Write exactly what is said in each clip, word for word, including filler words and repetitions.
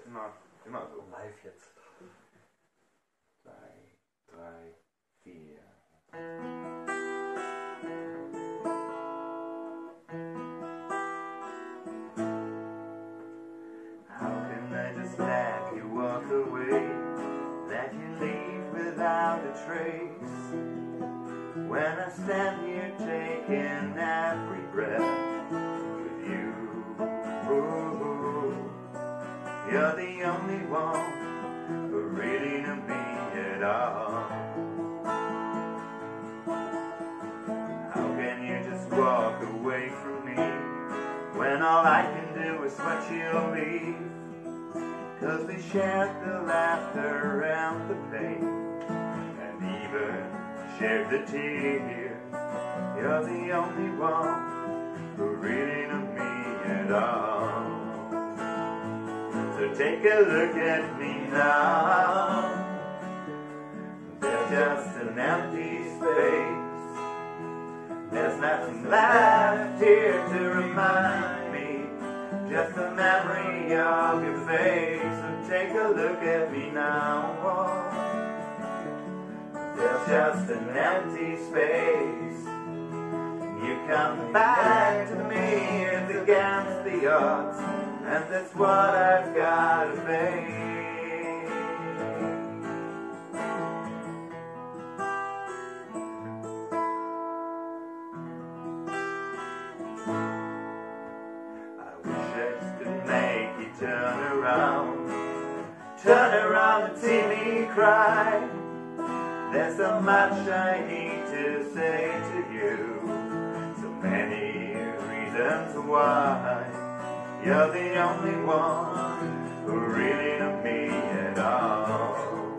immer, immer so. Live jetzt. Zwei, drei, vier. How can I just let you walk away, let you leave without a trace, when I stand here taking every breath with you? You're the only one who really knew me at all. How can you just walk away from me when all I can do is watch you leave? 'Cause we shared the laughter and the pain, and even shared the tears. You're the only one who really knew me at all. So take a look at me now. There's just an empty space. There's nothing left here to remind me, just a memory of your face. So take a look at me now. There's just an empty space. You come back to me, it's against the odds, and that's what I've got to face. I wish I just could make you turn around, turn around and see me cry. There's so much I need to say to you, so many reasons why. You're the only one who really knew me at all.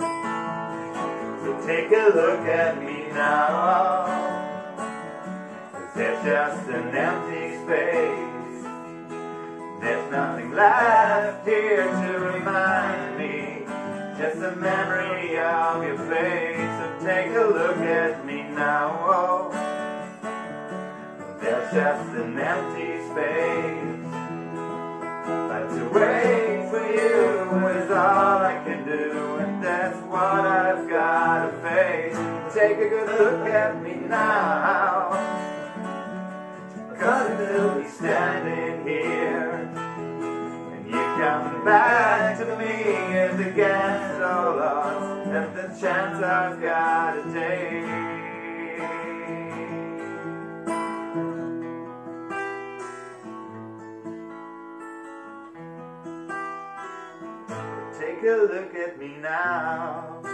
So take a look at me now, 'cause there's just an empty space. There's nothing left here to remind me, just a memory of your face. So take a look at me now. There's just an empty space. But to wait for you is all I can do, and that's what I've got to face. Take a good look at me now, 'cause I'll be standing here, and you come back to me is against all odds. That's the chance I've got to take. Take a look at me now.